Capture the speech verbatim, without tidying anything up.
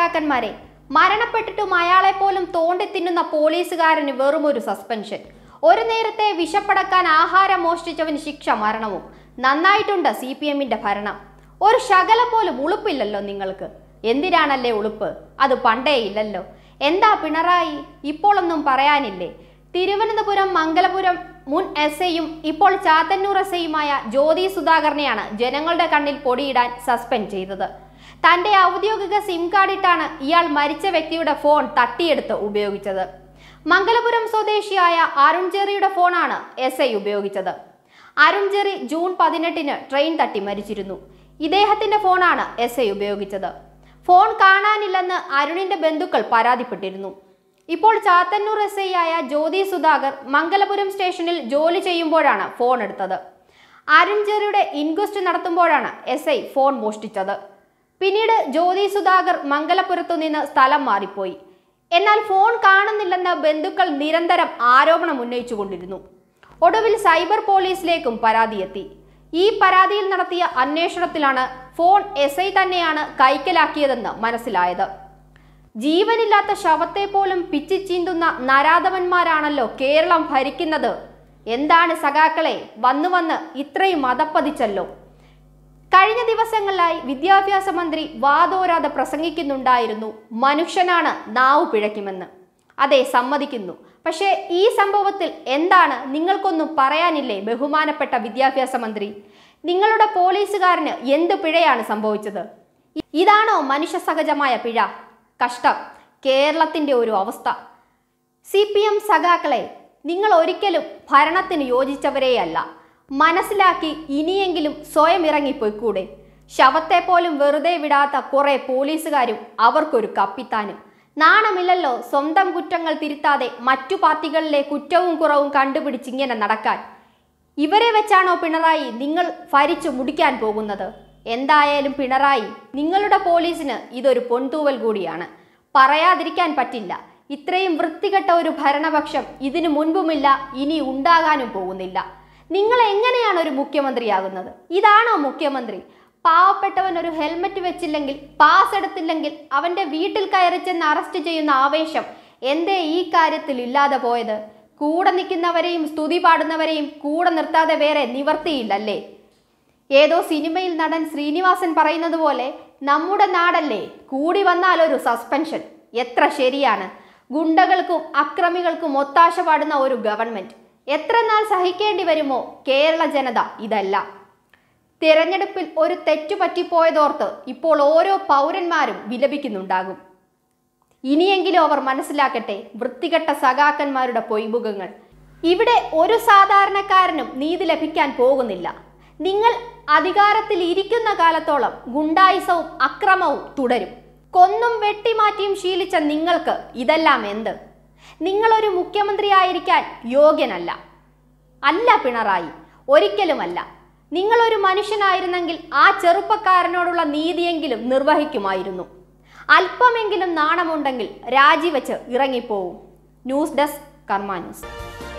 സഖാക്കന്മാരെ, മരണപ്പെട്ടിട്ടും അയാളെ പോലും തോണ്ടി തിന്നുന്ന പോലീസുകാരന് വെറുമൊരു സസ്പെൻഷൻ. ഒരു നേരത്തെ വിശപ്പടക്കാൻ ആഹാരം മോഷ്ടിച്ചവന് ശിക്ഷ മരണവും. നന്നായിട്ടുണ്ട് സി പി എമ്മിന്റെ ഭരണം. ഒരു ശകലം പോലും ഉളുപ്പില്ലല്ലോ നിങ്ങൾക്ക്. എന്തിനാണല്ലേ ഉളുപ്പ്? അത് പണ്ടേ ഇല്ലല്ലോ. എന്താ പിണറായി, ഇപ്പോഴൊന്നും പറയാനില്ലേ? തിരുവനന്തപുരം മംഗലപുരം മുൻ എസ് ഐയും ഇപ്പോൾ ചാത്തന്നൂർ എസ് ഐയുമായ ജ്യോതി സുധാകരനെയാണ് ജനങ്ങളുടെ കണ്ണിൽ പൊടിയിടാൻ സസ്പെൻഡ് ചെയ്തത്. തന്റെ ഔദ്യോഗിക സിം കാർഡിട്ടാണ് ഇയാൾ മരിച്ച വ്യക്തിയുടെ ഫോൺ തട്ടിയെടുത്ത് ഉപയോഗിച്ചത്. മംഗലപുരം സ്വദേശിയായ അരുൺ ജെറിയുടെ ഫോണാണ് എസ് ഐ ഉപയോഗിച്ചത്. അരുൺ ജെറി ജൂൺ പതിനെട്ടിന് ട്രെയിൻ തട്ടി മരിച്ചിരുന്നു. ഇദ്ദേഹത്തിന്റെ ഫോണാണ് എസ് ഐ ഉപയോഗിച്ചത്. ഫോൺ കാണാനില്ലെന്ന് അരുണിന്റെ ബന്ധുക്കൾ പരാതിപ്പെട്ടിരുന്നു. ഇപ്പോൾ ചാത്തന്നൂർ എസ് ഐ ആയ ജ്യോതി സുധാകർ മംഗലപുരം സ്റ്റേഷനിൽ ജോലി ചെയ്യുമ്പോഴാണ് ഫോൺ എടുത്തത്. അരുൺ ജെറിയുടെ ഇൻക്വസ്റ്റ് നടത്തുമ്പോഴാണ് എസ് ഐ ഫോൺ മോഷ്ടിച്ചത്. പിന്നീട് ജ്യോതി സുധാകർ മംഗലപുരത്തു നിന്ന് സ്ഥലം മാറിപ്പോയി. എന്നാൽ ഫോൺ കാണുന്നില്ലെന്ന് ബന്ധുക്കൾ നിരന്തരം ആരോപണം ഉന്നയിച്ചുകൊണ്ടിരുന്നു. ഒടുവിൽ സൈബർ പോലീസിലേക്കും പരാതിയെത്തി. ഈ പരാതിയിൽ നടത്തിയ അന്വേഷണത്തിലാണ് ഫോൺ എസ് ഐ തന്നെയാണ് കൈക്കലാക്കിയതെന്ന് മനസ്സിലായത്. ജീവനില്ലാത്ത ശവത്തെ പോലും പിച്ചി ചീന്തുന്ന നരാധമന്മാരാണല്ലോ കേരളം ഭരിക്കുന്നത്. എന്താണ് സഖാക്കളെ, വന്നു വന്ന് ഇത്രയും മതപ്പതിച്ചല്ലോ. കഴിഞ്ഞ ദിവസങ്ങളിലായി വിദ്യാഭ്യാസ മന്ത്രി വാതോരാതെ പ്രസംഗിക്കുന്നുണ്ടായിരുന്നു മനുഷ്യനാണ് നാവ് പിഴയ്ക്കുമെന്ന്. അതെ, സമ്മതിക്കുന്നു. പക്ഷേ ഈ സംഭവത്തിൽ എന്താണ് നിങ്ങൾക്കൊന്നും പറയാനില്ലേ ബഹുമാനപ്പെട്ട വിദ്യാഭ്യാസ മന്ത്രി? നിങ്ങളുടെ പോലീസുകാരന് എന്ത് പിഴയാണ് സംഭവിച്ചത്? ഇതാണോ മനുഷ്യ സഹജമായ പിഴ? കഷ്ടം, കേരളത്തിന്റെ ഒരു അവസ്ഥ. സി പി എം സഖാക്കളെ, നിങ്ങൾ ഒരിക്കലും ഭരണത്തിന് യോജിച്ചവരെയല്ല. മനസ്സിലാക്കി ഇനിയെങ്കിലും സ്വയം ഇറങ്ങിപ്പോയിക്കൂടെ? ശവത്തെ പോലും വെറുതെ വിടാത്ത കുറെ പോലീസുകാരും അവർക്കൊരു കപ്പിത്താനും. നാണമില്ലല്ലോ സ്വന്തം കുറ്റങ്ങൾ തിരുത്താതെ മറ്റു പാർട്ടികളിലെ കുറ്റവും കുറവും കണ്ടുപിടിച്ചിങ്ങനെ നടക്കാൻ. ഇവരെ വെച്ചാണോ പിണറായി നിങ്ങൾ ഭരിച്ചു മുടിക്കാൻ പോകുന്നത്? എന്തായാലും പിണറായി, നിങ്ങളുടെ പോലീസിന് ഇതൊരു പൊൻതൂവൽ കൂടിയാണ്. പറയാതിരിക്കാൻ പറ്റില്ല. ഇത്രയും വൃത്തികെട്ട ഒരു ഭരണപക്ഷം ഇതിനു മുൻപുമില്ല, ഇനി ഉണ്ടാകാനും പോകുന്നില്ല. നിങ്ങൾ എങ്ങനെയാണ് ഒരു മുഖ്യമന്ത്രിയാകുന്നത്? ഇതാണോ മുഖ്യമന്ത്രി? പാവപ്പെട്ടവൻ ഒരു ഹെൽമറ്റ് വെച്ചില്ലെങ്കിൽ, പാസ് എടുത്തില്ലെങ്കിൽ അവന്റെ വീട്ടിൽ കയറി ചെന്ന് അറസ്റ്റ് ചെയ്യുന്ന ആവേശം എന്തേ ഈ കാര്യത്തിൽ ഇല്ലാതെ പോയത്? കൂടെ നിൽക്കുന്നവരെയും സ്തുതി പാടുന്നവരെയും കൂടെ നിർത്താതെ വേറെ നിവർത്തിയില്ലല്ലേ? ഏതോ സിനിമയിൽ നടൻ ശ്രീനിവാസൻ പറയുന്നത് പോലെ നമ്മുടെ നാടല്ലേ, കൂടി വന്നാൽ ഒരു സസ്പെൻഷൻ. എത്ര ശരിയാണ്. ഗുണ്ടകൾക്കും അക്രമികൾക്കും ഒത്താശ പാടുന്ന ഒരു ഗവൺമെന്റ് എത്ര നാൾ സഹിക്കേണ്ടി വരുമോ കേരള ജനത? ഇതല്ല. തിരഞ്ഞെടുപ്പിൽ ഒരു തെറ്റു പറ്റിപ്പോയതോർത്ത് ഇപ്പോൾ ഓരോ പൗരന്മാരും വിലപിക്കുന്നുണ്ടാകും. ഇനിയെങ്കിലും അവർ മനസ്സിലാക്കട്ടെ വൃത്തികെട്ട സഖാക്കന്മാരുടെ പൊയ്മുഖങ്ങൾ. ഇവിടെ ഒരു സാധാരണക്കാരനും നീതി ലഭിക്കാൻ പോകുന്നില്ല. നിങ്ങൾ അധികാരത്തിൽ ഇരിക്കുന്ന കാലത്തോളം ഗുണ്ടായിസവും അക്രമവും തുടരും. കൊന്നും വെട്ടിമാറ്റിയും ശീലിച്ച നിങ്ങൾക്ക് ഇതെല്ലാം എന്ത്? നിങ്ങളൊരു മുഖ്യമന്ത്രിയായിരിക്കാൻ യോഗ്യനല്ല. അല്ല പിണറായി, ഒരിക്കലുമല്ല. നിങ്ങളൊരു മനുഷ്യനായിരുന്നെങ്കിൽ ആ ചെറുപ്പക്കാരനോടുള്ള നീതിയെങ്കിലും നിർവഹിക്കുമായിരുന്നു. അല്പമെങ്കിലും നാണമുണ്ടെങ്കിൽ രാജിവെച്ച് ഇറങ്ങിപ്പോവും. News desk Karma news.